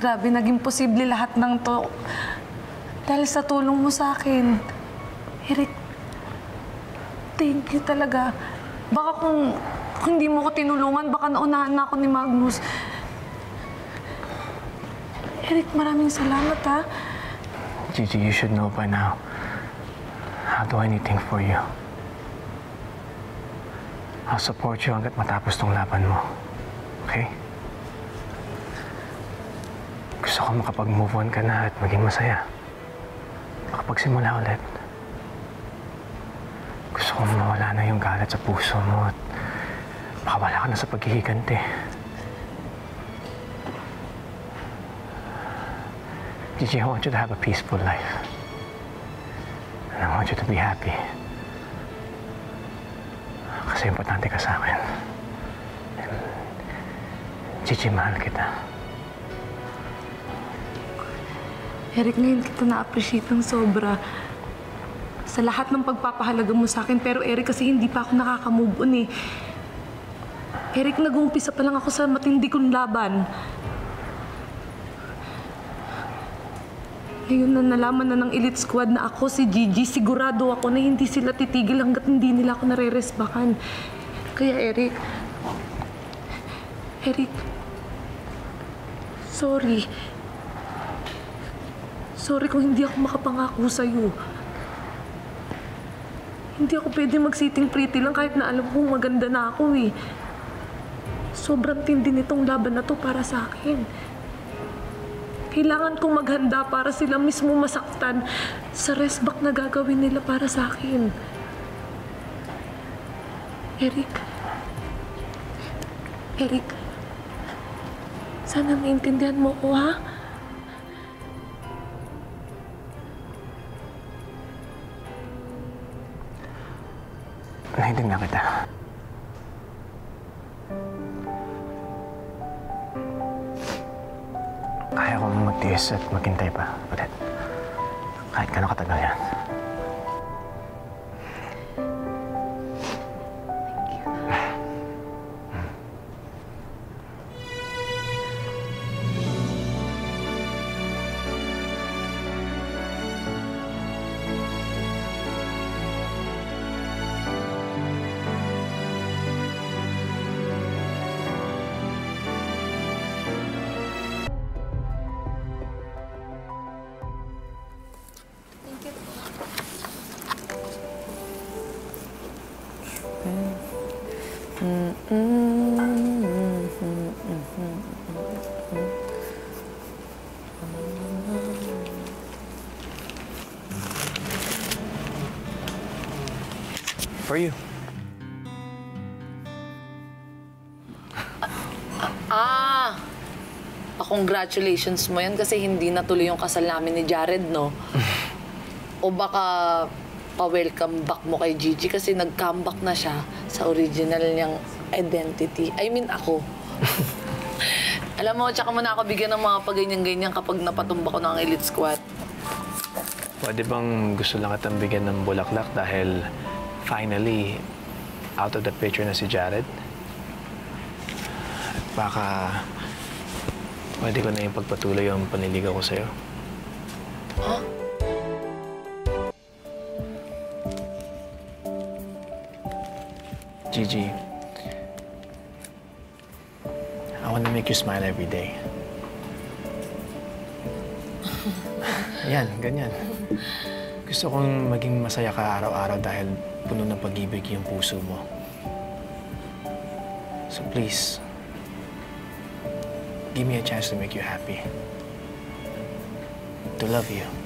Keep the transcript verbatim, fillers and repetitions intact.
Grabe, naging posible lahat ng to. Dahil sa tulong mo sa akin. Eric, thank you talaga. Baka kung, kung hindi mo ko tinulungan, baka naunahan na ako ni Magnus. Eric, maraming salamat, ha? Gigi, you should know by now. I'll do anything for you. I'll support you hanggat matapos tong laban mo. Okay? Gusto ko makapag-move on ka na at maging masaya. Makapagsimula ulit. Gusto ko mawala na yung galit sa puso mo at makawala ka na sa paghihiganti. Gigi, I want you to have a peaceful life. And I want you to be happy. Kasi importante ka sa akin. And Gigi, mahal kita. Eric, ngayon kita na-appreciate ng sobra sa lahat ng pagpapahalaga mo sa akin. Pero Eric, kasi hindi pa ako nakaka-move on eh. Eric, nag-uumpisa pa lang ako sa matindi kong laban. Ngayon na nalaman na ng Elite Squad na ako si Gigi, sigurado ako na hindi sila titigil hanggat hindi nila ako nare-resbakan. Kaya Eric, Eric, sorry. Sorry kung hindi ako makapangako sa'yo. Hindi ako pwede mag-sitting pretty lang kahit na alam kong maganda na ako eh. Sobrang tindi nitong laban na to para sa akin. Kailangan kong maghanda para sila mismo masaktan sa resback na gagawin nila para sa akin. Eric. Eric. Sana maintindihan mo ko, ha? Naintindihan kita. Kaya kong magtiis at maghintay pa ulit. Kahit gano'ng katagal yan. For you. Ah! Pa-congratulations mo yan kasi hindi natuloy yung kasal namin ni Jared, no? O baka pa-welcome back mo kay Gigi kasi nag-comeback na siya sa original niyang identity. I mean, ako. Alam mo, tsaka mo na ako bigyan ng mga paganyan-ganyan kapag napatumba ko ng Elite Squad. Pwede bang gusto lang kitang bigyan ng bulaklak dahil finally, out of the picture na si Jared? At baka pwede ko na yung pagpatuloy yung paniligaw ko sa'yo. Huh? Gigi, I want to make you smile every day. Yan, ganyan. Gusto kong maging masaya ka araw-araw dahil puno ng pag-ibig yung puso mo. So please, give me a chance to make you happy. To love you.